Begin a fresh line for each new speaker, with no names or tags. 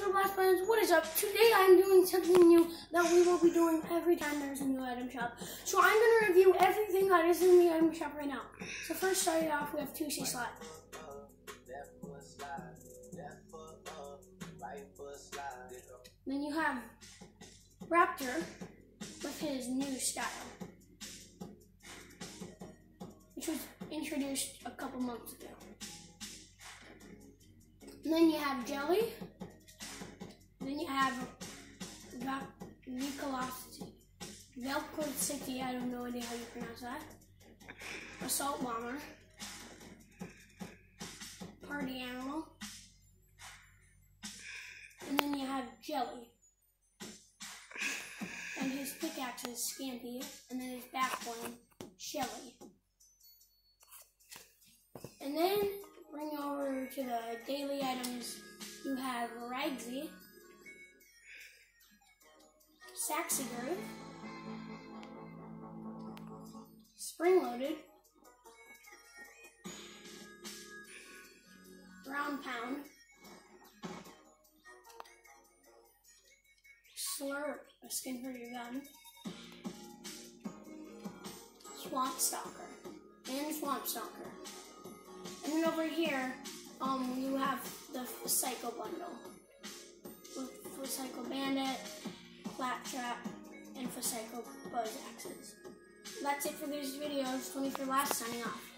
Blast Buttons, what is up? Today I'm doing something new that we will be doing every time there's a new item shop. So I'm going to review everything that is in the item shop right now. So first, starting off, we have 2C Slide. Then you have Raptor with his new style, which was introduced a couple months ago. And then you have Jelly. Then you have Velocity, I don't know idea how you pronounce that. Assault Bomber. Party Animal. And then you have Jelly. And his pickaxe is Scampy. And then his back one, Shelly. And then bring over to the daily items, you have Ragsy, Saxy Groove, Spring Loaded, Ground Pound, Slurp, a skin for your gun, Swamp Stalker, and Swamp Stalker. And then over here, you have the Psycho Bundle with Psycho Bandit, Flat Trap, and Psycho Buzz Axes. That's it for these videos. 24 Last signing off.